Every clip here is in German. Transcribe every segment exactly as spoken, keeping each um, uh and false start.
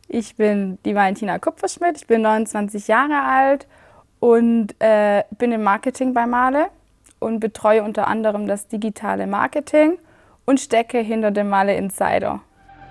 Ich bin die Valentina Kupferschmidt, ich bin neunundzwanzig Jahre alt und äh, bin im Marketing bei Mahle und betreue unter anderem das digitale Marketing und stecke hinter dem Mahle Insider.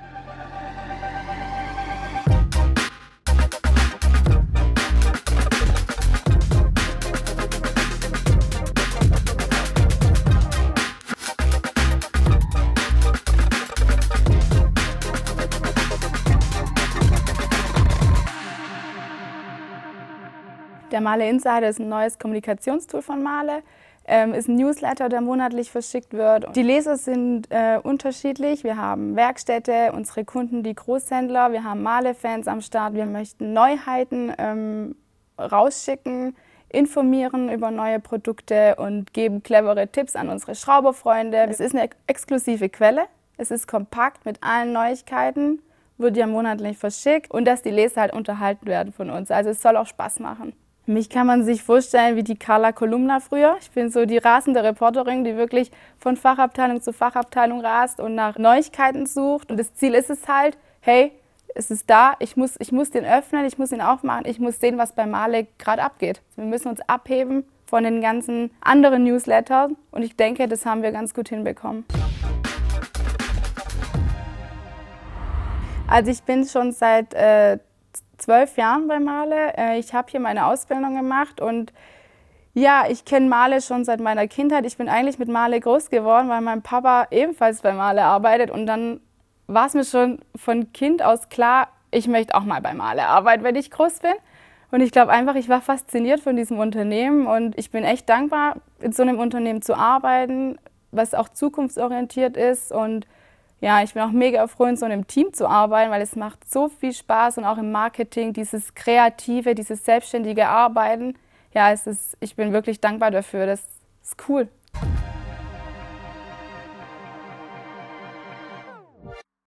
Der Mahle Insider ist ein neues Kommunikationstool von Mahle, ähm, ist ein Newsletter, der monatlich verschickt wird. Die Leser sind äh, unterschiedlich. Wir haben Werkstätte, unsere Kunden, die Großhändler, wir haben Mahle-Fans am Start. Wir möchten Neuheiten ähm, rausschicken, informieren über neue Produkte und geben clevere Tipps an unsere Schrauberfreunde. Es ist eine exklusive Quelle, es ist kompakt mit allen Neuigkeiten, wird ja monatlich verschickt und dass die Leser halt unterhalten werden von uns. Also es soll auch Spaß machen. Mich kann man sich vorstellen wie die Carla Kolumna früher. Ich bin so die rasende Reporterin, die wirklich von Fachabteilung zu Fachabteilung rast und nach Neuigkeiten sucht. Und das Ziel ist es halt, hey, es ist da, ich muss, ich muss den öffnen, ich muss ihn aufmachen, ich muss sehen, was bei Mahle gerade abgeht. Wir müssen uns abheben von den ganzen anderen Newslettern und ich denke, das haben wir ganz gut hinbekommen. Also ich bin schon seit äh, zwölf Jahren bei Mahle. Ich habe hier meine Ausbildung gemacht und ja, ich kenne Mahle schon seit meiner Kindheit. Ich bin eigentlich mit Mahle groß geworden, weil mein Papa ebenfalls bei Mahle arbeitet und dann war es mir schon von Kind aus klar, ich möchte auch mal bei Mahle arbeiten, wenn ich groß bin. Und ich glaube einfach, ich war fasziniert von diesem Unternehmen und ich bin echt dankbar, in so einem Unternehmen zu arbeiten, was auch zukunftsorientiert ist und ja, ich bin auch mega froh, in so einem Team zu arbeiten, weil es macht so viel Spaß und auch im Marketing, dieses kreative, dieses selbstständige Arbeiten. Ja, es ist, ich bin wirklich dankbar dafür, das ist cool.